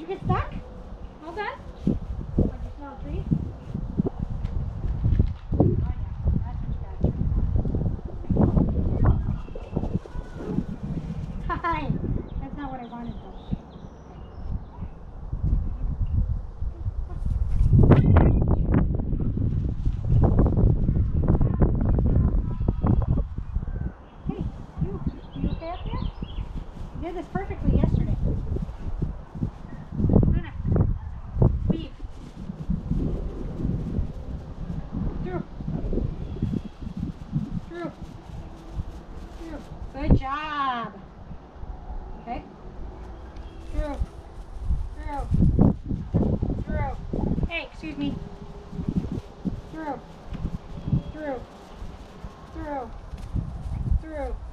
you get stuck? All done? Like you smell trees? Oh yeah, that's what you got. Hi. That's not what I wanted though. Hey, you okay up there? You did this perfectly yesterday. Luna, weave. Through. Through. Through. Good job. Okay. Through. Through. Through. Hey, excuse me. Through. Through. Through. Through.